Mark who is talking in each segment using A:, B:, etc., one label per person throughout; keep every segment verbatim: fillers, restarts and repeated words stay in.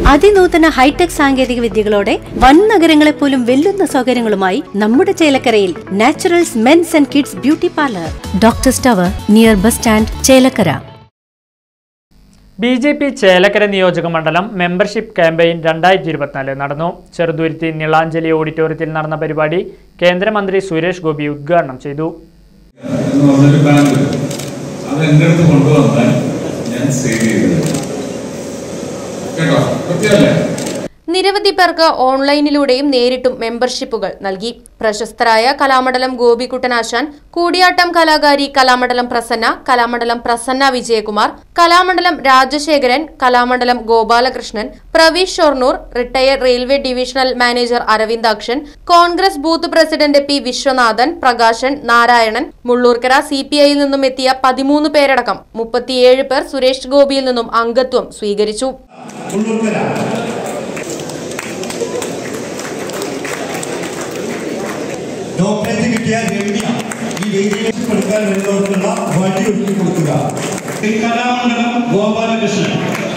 A: അതിനൂതന hi tech സാങ്കേതിക വിദ്യകളോടെ വൻ നഗരങ്ങളെ പോലും വെല്ലുന്ന സൗകര്യങ്ങളുമായി നമ്മുടെ ചേലക്കരയിൽ naturals mens and kids beauty parlour, doctors tower near bus stand, Chelakkara.
B: B J P Chelakkara നിയോജക മണ്ഡലം മെമ്പർഷിപ്പ് ക്യാമ്പയിൻ രണ്ടായിരത്തി ഇരുപത്തിനാല് നടന്നു. ചെറുതുരുത്തി നീളാഞ്ജലി ഓഡിറ്റോറിയത്തിൽ നടന്ന പരിപാടി കേന്ദ്രമന്ത്രി സുരേഷ് ഗോപി ഉദ്ഘാടനം ചെയ്തു.
C: നിരവധി പേർക്ക് ഓൺലൈനിലൂടെയും നേരിട്ടും മെമ്പർഷിപ്പുകൾ നൽകി. പ്രശസ്തരായ കലാമണ്ഡലം ഗോപികുട്ടനാശാൻ, കൂടിയാട്ടം കലാകാരി Kalamandalam Prasanna, Kalamandalam Prasanna Vijayakumar, Kalamandalam Rajasekharan, Kalamandalam Gopalakrishnan, Praveesh Shoranur, retired railway divisional manager Aravindakshan, Congress booth president P Viswanathan, Prakashan, Narayanan, Mullurkara C P ഐയിൽ നിന്നും എത്തിയ പതിമൂന്ന് പേരടക്കം മുപ്പത്തിയേഴ് പേർ സുരേഷ് ഗോപിയിൽ നിന്നും അംഗത്വം സ്വീകരിച്ചു.
D: ഡോക്ടറേറ്റ് കിട്ടിയ രമ്യ ഈ വേദിയിൽ കൊടുക്കാൻ വരുന്നവർക്കുള്ള വഴി ഒരുക്കി കൊടുക്കുക. കലാമണ്ഡലം ഗോപാലകൃഷ്ണൻ,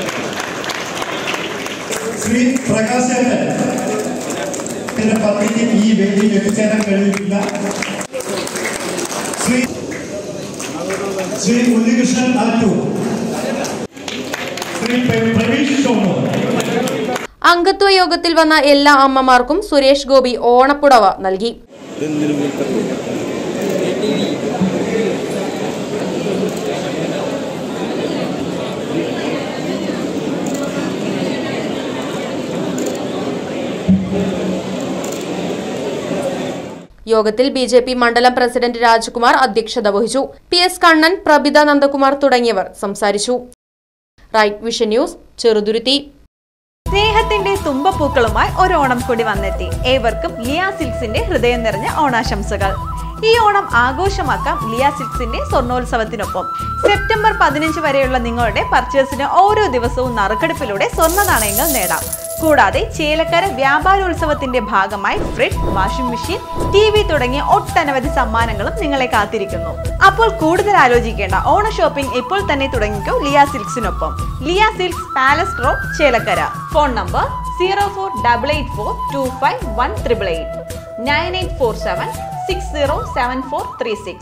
D: ശ്രീ പ്രകാശേട്ടൻ പദ്ധതി ഈ വേദിയിൽ എത്തിച്ചേരാൻ കഴിഞ്ഞിട്ടില്ല. ശ്രീ ശ്രീ ഉണ്ണികൃഷ്ണൻ ആറ്റൂർ, ശ്രീ പ്രവീഷ് ഷൊർണൂർ.
C: അംഗത്വ യോഗത്തിൽ വന്ന എല്ലാ അമ്മമാർക്കും സുരേഷ് ഗോപി ഓണപ്പുടവ നൽകി. യോഗത്തിൽ ബി ജെ പി മണ്ഡലം പ്രസിഡന്റ് രാജ്കുമാർ അധ്യക്ഷത വഹിച്ചു. പി എസ് കണ്ണൻ, പ്രഭിത നന്ദകുമാർ തുടങ്ങിയവർ സംസാരിച്ചു. Right vision news, Cheruthuruthy.
E: സ്നേഹത്തിന്റെ തുമ്പപ്പൂക്കളുമായി ഒരു ഓണം കൂടി വന്നെത്തി. ഏവർക്കും ലിയ സിൽക്സിന്റെ ഹൃദയം നിറഞ്ഞ ഓണാശംസകൾ. ഈ ഓണം ആഘോഷമാക്കാം ലിയ സിൽക്സിന്റെ സ്വർണ്ണോത്സവത്തിനൊപ്പം. സെപ്റ്റംബർ പതിനഞ്ച് വരെയുള്ള നിങ്ങളുടെ പർച്ചേസിന് ഓരോ ദിവസവും നറുക്കെടുപ്പിലൂടെ സ്വർണ്ണ നാണയങ്ങൾ നേടാം. കൂടാതെ ചേലക്കര വ്യാപാരോത്സവത്തിന്റെ ഭാഗമായി fridge, washing machine, T V തുടങ്ങിയ ഒട്ടനവധി സമ്മാനങ്ങളും നിങ്ങളെ കാത്തിരിക്കുന്നു. അപ്പോൾ കൂടുതൽ ആലോചിക്കേണ്ട, ഓണ ഷോപ്പിംഗ് ഇപ്പോൾ തന്നെ തുടങ്ങിക്കോ ലിയ സിൽക്സിനൊപ്പം. Liya silks, palace road, Chelakkara. Phone number zero four double eight four two five one triple eight, nine eight four seven six zero seven four three six.